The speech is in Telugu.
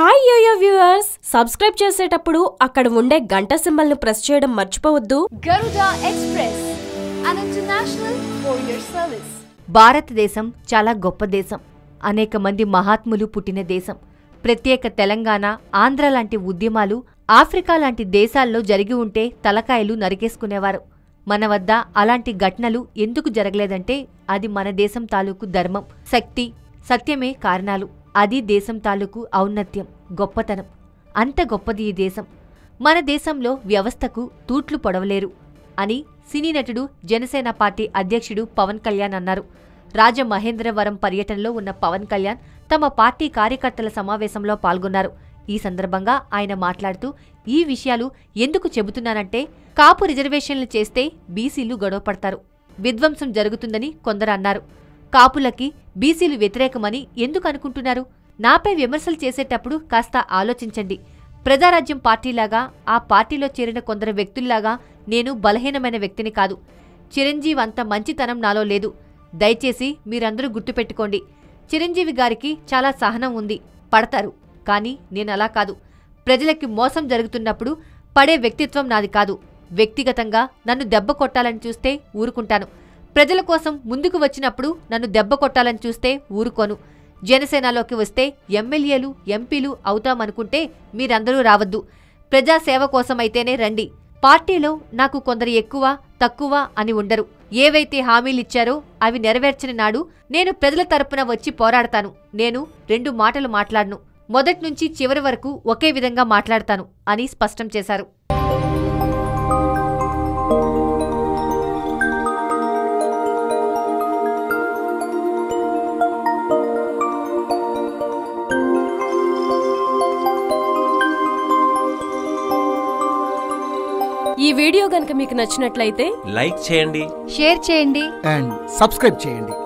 హాయ్ యోయో వ్యూవర్స్, సబ్స్క్రైబ్ చేసేటప్పుడు అక్కడ ఉండే గంట సింబల్ ను ప్రెస్ చేయడం మర్చిపోవద్దు. Garuda express, an international courier service. భారతదేశం చాలా గొప్ప దేశం. అనేక మంది మహాత్ములు పుట్టిన దేశం. ప్రత్యేక తెలంగాణ, ఆంధ్ర లాంటి ఉద్యమాలు ఆఫ్రికా లాంటి దేశాల్లో జరిగి ఉంటే తలకాయలు నరికేసుకునేవారు. మన వద్ద అలాంటి ఘటనలు ఎందుకు జరగలేదంటే అది మన దేశం తాలూకు ధర్మం, శక్తి, సత్యమే కారణాలు. అది దేశం తాలూకు ఔన్నత్యం, గొప్పతనం. అంత గొప్పది ఈ దేశం. మన దేశంలో వ్యవస్థకు తూట్లు పొడవలేరు అని సినీ నటుడు, జనసేన పార్టీ అధ్యక్షుడు పవన్ కళ్యాణ్ అన్నారు. రాజమహేంద్రవరం పర్యటనలో ఉన్న పవన్ కళ్యాణ్ తమ పార్టీ కార్యకర్తల సమావేశంలో పాల్గొన్నారు. ఈ సందర్భంగా ఆయన మాట్లాడుతూ, ఈ విషయాలు ఎందుకు చెబుతున్నానంటే కాపు రిజర్వేషన్లు చేస్తే బీసీలు గొడవపడతారు, విధ్వంసం జరుగుతుందని కొందరు అన్నారు. కాపులకి బీసీలు వ్యతిరేకమని ఎందుకు అనుకుంటున్నారు? నాపై విమర్శలు చేసేటప్పుడు కాస్త ఆలోచించండి. ప్రజారాజ్యం పార్టీలాగా, ఆ పార్టీలో చేరిన కొందరు వ్యక్తుల్లాగా నేను బలహీనమైన వ్యక్తిని కాదు. చిరంజీవి అంత మంచితనం నాలో లేదు. దయచేసి మీరందరూ గుర్తుపెట్టుకోండి. చిరంజీవి గారికి చాలా సహనం ఉంది, పడతారు. కానీ నేనలా కాదు. ప్రజలకి మోసం జరుగుతున్నప్పుడు పడే వ్యక్తిత్వం నాది కాదు. వ్యక్తిగతంగా నన్ను దెబ్బ కొట్టాలని చూస్తే ఊరుకుంటాను. ప్రజల కోసం ముందుకు వచ్చినప్పుడు నన్ను దెబ్బ కొట్టాలని చూస్తే ఊరుకోను. జనసేనలోకి వస్తే ఎమ్మెల్యేలు, ఎంపీలు అవుతామనుకుంటే మీరందరూ రావద్దు. ప్రజాసేవ కోసమైతేనే రండి. పార్టీలో నాకు కొందరు ఎక్కువ, తక్కువ అని ఉండరు. ఏవైతే హామీలిచ్చారో అవి నెరవేర్చిన నాడు నేను ప్రజల తరపున వచ్చి పోరాడతాను. నేను 2 మాటలు మాట్లాడను. మొదట్నుంచి చివరి వరకు ఒకే విధంగా మాట్లాడతాను అని స్పష్టం చేశారు. ఈ వీడియో గనుక మీకు నచ్చినట్లయితే లైక్ చేయండి, షేర్ చేయండి అండ్ సబ్స్క్రైబ్ చేయండి.